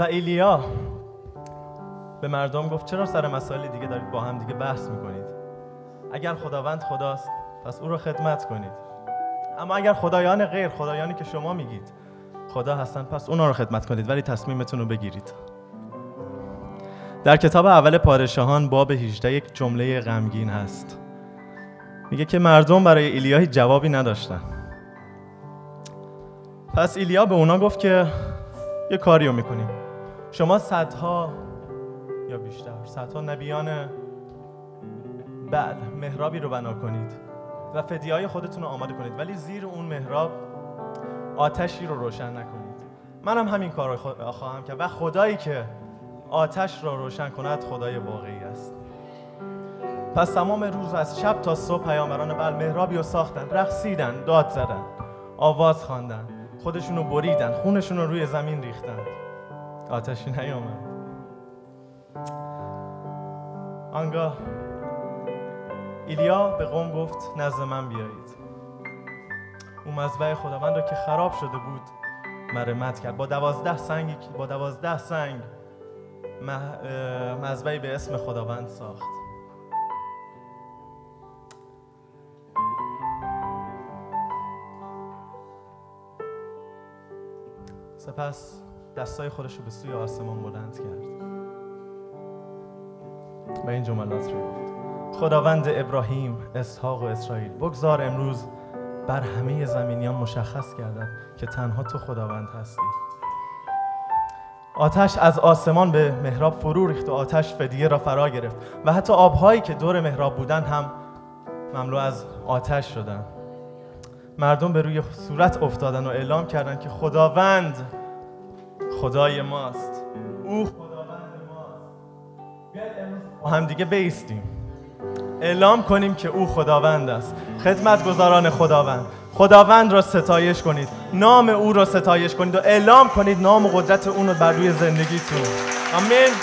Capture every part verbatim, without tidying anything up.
و ایلیا به مردم گفت چرا سر مسائل دیگه دارید با هم دیگه بحث میکنید؟ اگر خداوند خداست پس او رو خدمت کنید، اما اگر خدایان غیر، خدایانی که شما میگید خدا هستن، پس اونا رو خدمت کنید ولی تصمیمتون رو بگیرید. در کتاب اول پادشاهان باب هجده یک جمله غمگین هست، میگه که مردم برای ایلیا هیچ جوابی نداشتن. پس ایلیا به اونا گفت که یه کاری رو میکنیم، شما صدها یا بیشتر صدها نبیان بعد محرابی رو بنا کنید و فدیه‌های خودتون رو آماده کنید، ولی زیر اون محراب آتشی رو روشن نکنید. منم همین کار رو خواهم کرد و خدایی که آتش را روشن کند خدای واقعی است. پس تمام روز از شب تا صبح پیامبران بعل محرابی رو ساختن، رقصیدن، داد زدن، آواز خواندن، خودشون رو بریدن، خونشون رو روی زمین ریختن، آتشی نیامد. آنگاه ایلیا به قوم گفت نزد من بیایید. اون مذبح خداوند رو که خراب شده بود مرمت کرد، با دوازده سنگ با دوازده سنگ مذبحی به اسم خداوند ساخت. سپس دستای خودش رو به سوی آسمان بلند کرد و این جملات رو گفت: خداوند ابراهیم، اسحاق و اسرائیل، بگذار امروز بر همه زمینیان مشخص گردد که تنها تو خداوند هستی. آتش از آسمان به محراب فرو ریخت و آتش فدیه را فرا گرفت و حتی آبهایی که دور محراب بودند هم مملو از آتش شدند. مردم به روی صورت افتادن و اعلام کردند که خداوند خدای ماست، او خداوند ماست. بیاید امروز با هم دیگه بایستیم، اعلام کنیم که او خداوند است. خدمتگزاران خداوند، خداوند را ستایش کنید، نام او را ستایش کنید و اعلام کنید نام و قدرت اون رو بر روی زندگیتون. آمین.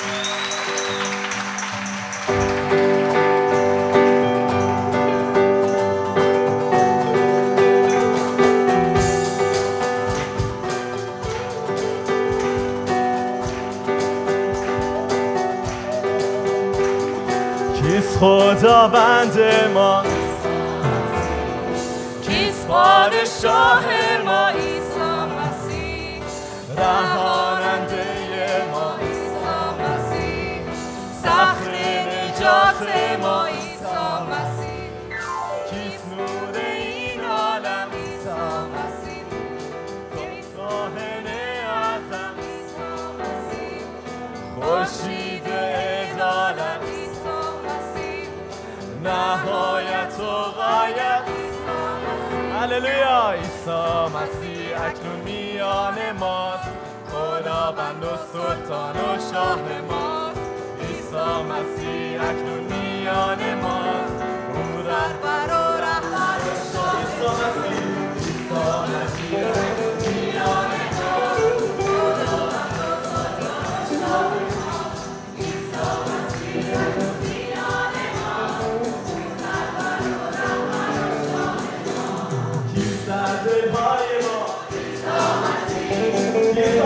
کیست خداوند ما؟ کیست پادشاه ما؟ عیسی مسیح. رهاننده ما عیسی مسیح. صخر نجات ما عیسی مسیح. کیست نور این عالم؟ عیسی مسیح. کیست کاهن اعظم؟ عیسی مسیح. خورشید عدالت نهایت و غایت. هللویا. عیسی مسیح اکنون میان ماست، خداوند و سلطان و شاه ماست. عیسی مسیح اکنون میان ماست، او رهبر و رهبر و شاه. عیسی مسیح عیسی مسیح اکنون میان ماست، خداوند و سلطان و شاه ماست. عیسی مسیح اکنون میان ماست، در دلهای ما عیسی مسیح، عیسی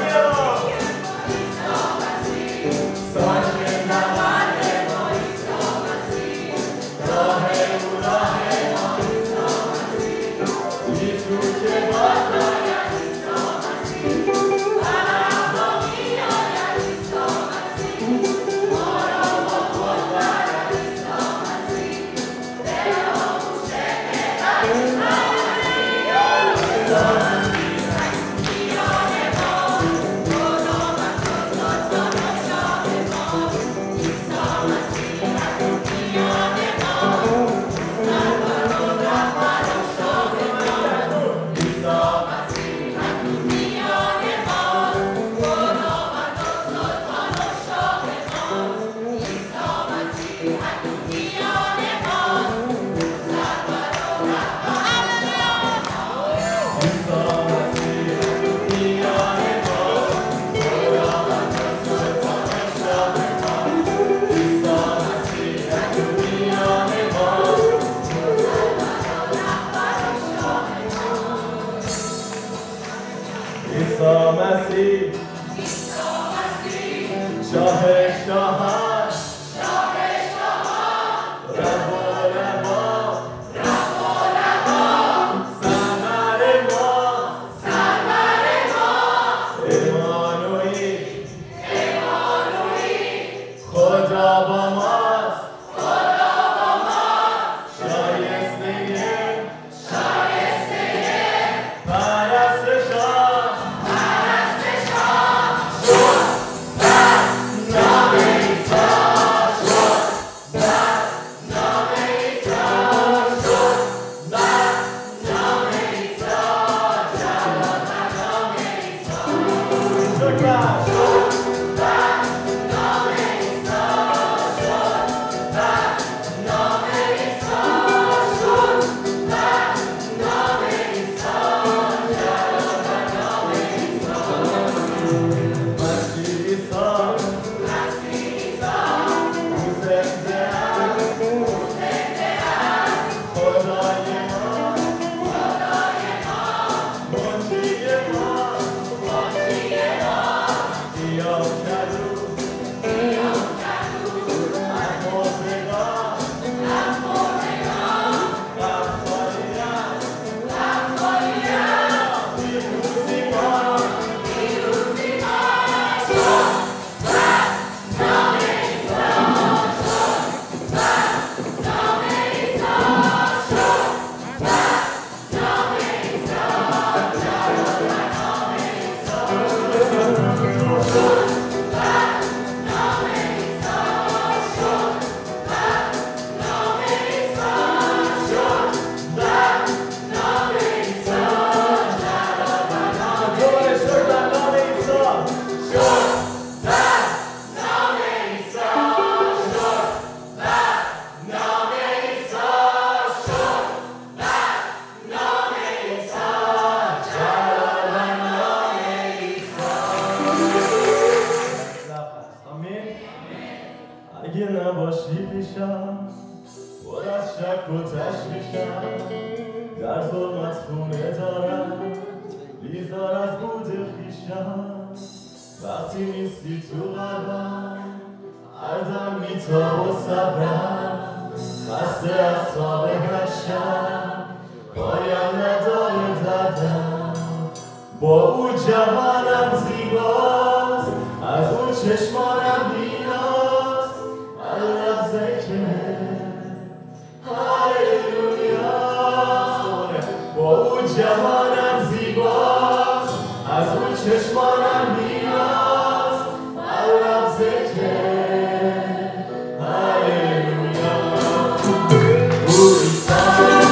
مسیح، ساکن نماند ما عیسی مسیح، راه او راه در ظلمت خونه دارم بیزار از بود خویشم وقتی نیستی تو قلبم هر دم میتاب و صبرم خسته از تاب گشتم پایم نداره دردم با او جوانم زیباست از او چشمانم بیناست هر لحظه که هاللویاست با او جوانم زیباست از او چشمانم بیناست هر لحظه که هاللویاست او عیسی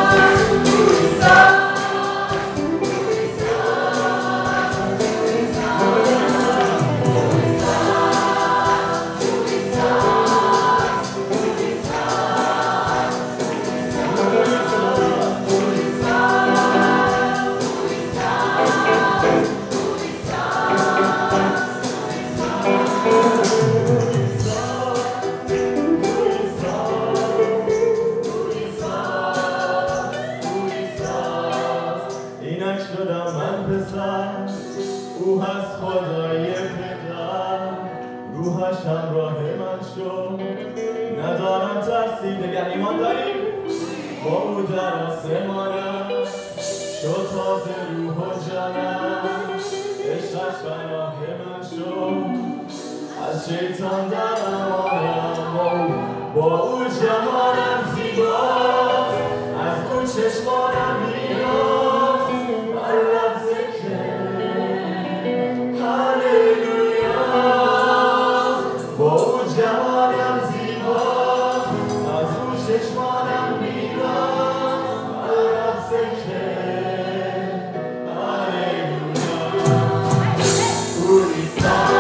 او هست خدای پدر روحش همراه من شد ندارم ترسی دگر ایمان داریم با او در آسمانم شد تازه روح و جانم عشقش پناه من شد از شیطان در امانم با او جهانم زیباست از او چشمانم بیناست هر لحظه که با او جهانم زیباست از او چشمانم بیناست هر لحظه که هاللویا او عیسی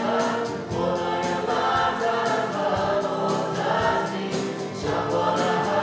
What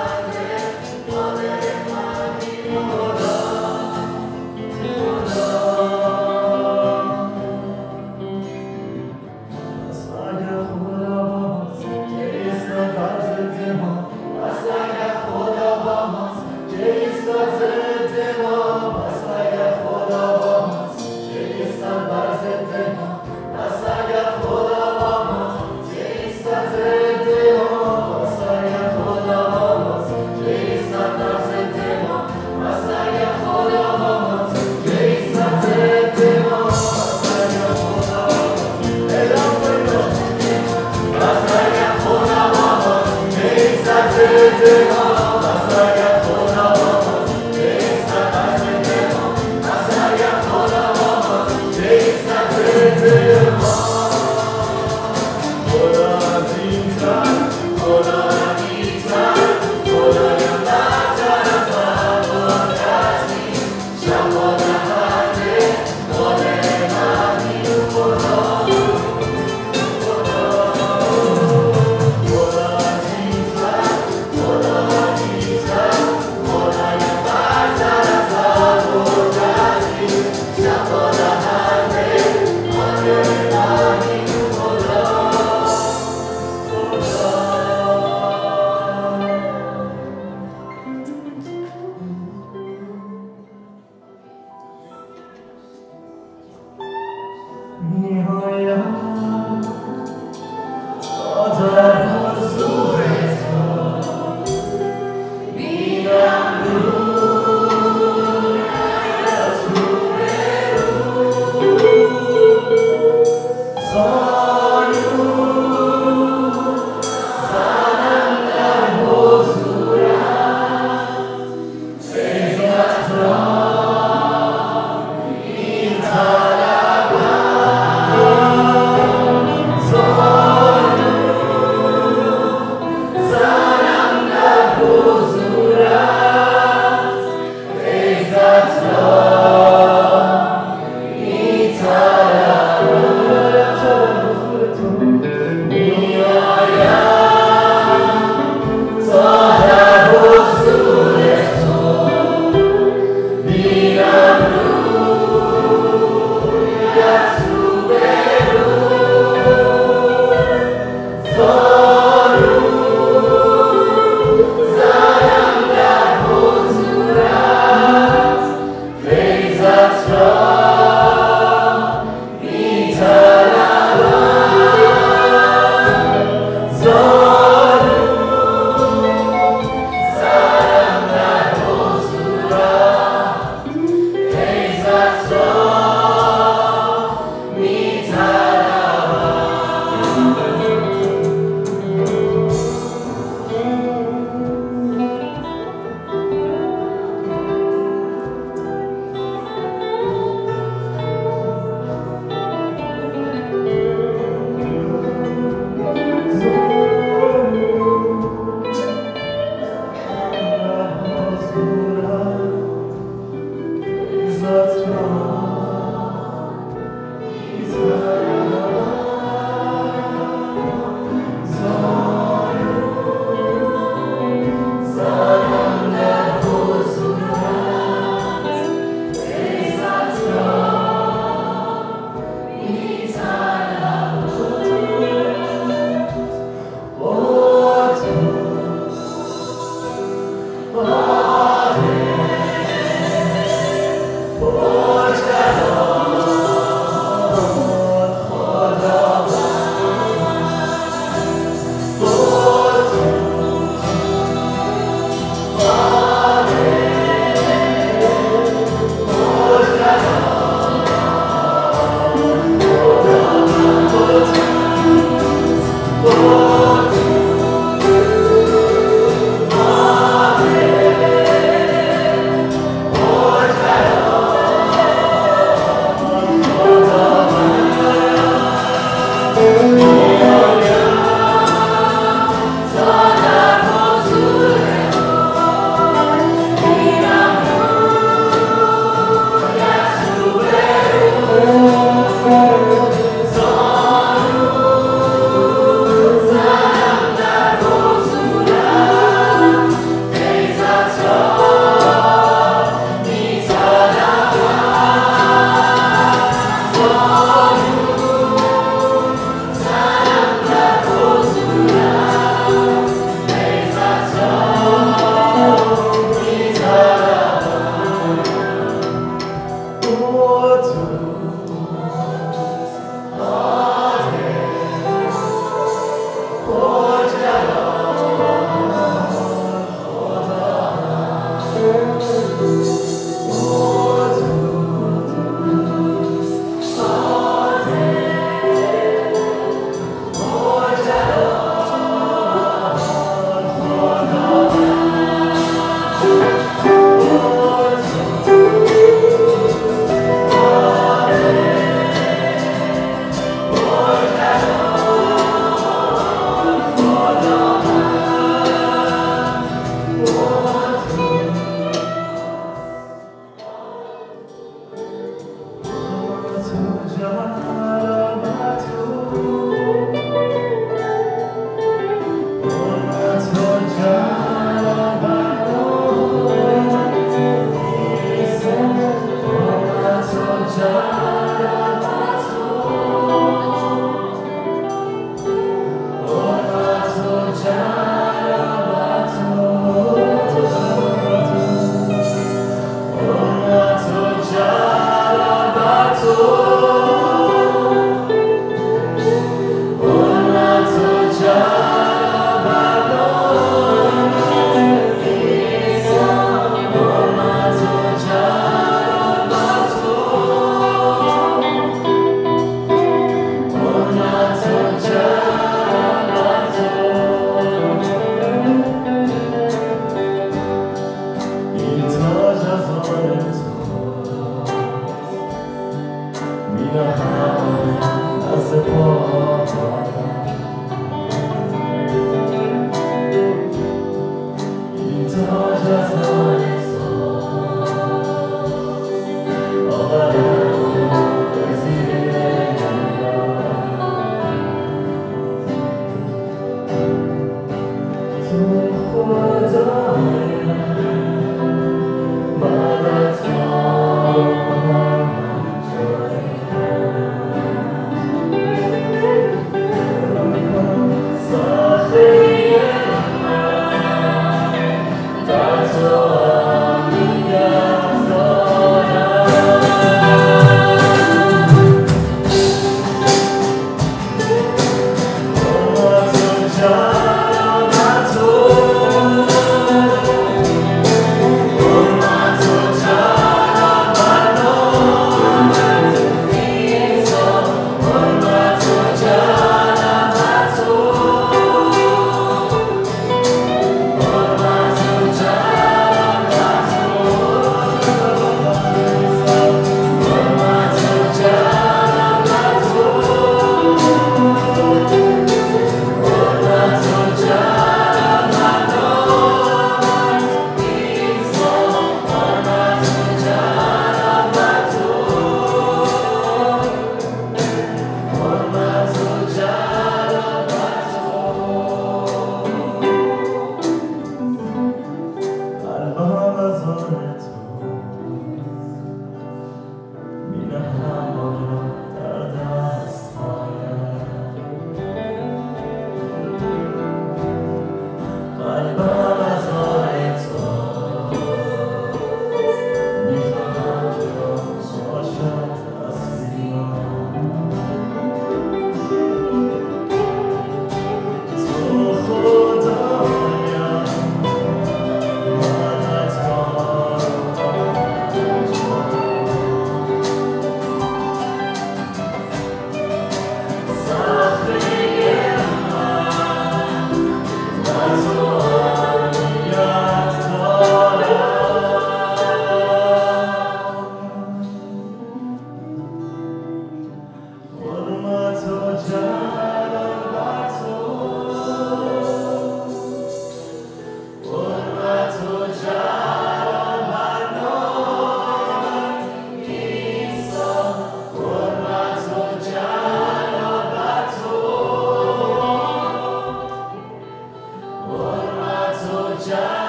حاجت